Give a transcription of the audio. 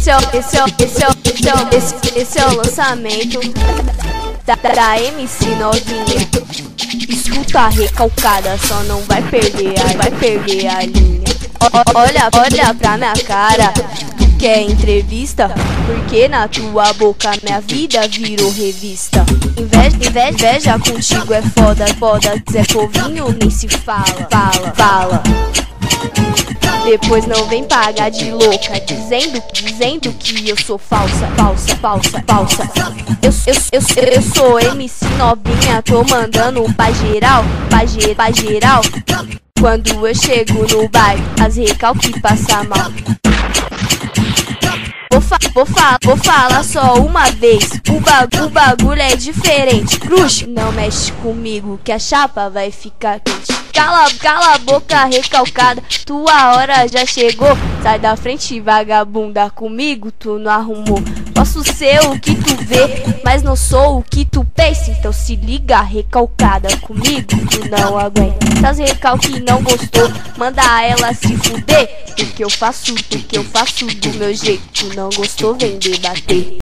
Esse é o lançamento da MC novinha. Escuta a recalcada, só não vai perder a linha. Olha pra minha cara, tu quer entrevista? Porque na tua boca minha vida virou revista. Inveja contigo é foda, Zé Povinho nem se fala. Depois não vem pagar de louca, dizendo que eu sou falsa. Eu sou MC novinha, tô mandando pra geral. Quando eu chego no bairro, as recalque passa mal. Vou falar só uma vez, o bagulho é diferente. Crush, não mexe comigo que a chapa vai ficar quente. Cala a boca recalcada, tua hora já chegou. Sai da frente vagabunda, comigo tu não arrumou. Posso ser o que tu vê, mas não sou o que tu pensa. Então se liga recalcada, comigo tu não aguenta. Se as recalque não gostou, manda ela se fuder. Porque eu faço do meu jeito, tu não gostou, vem debater.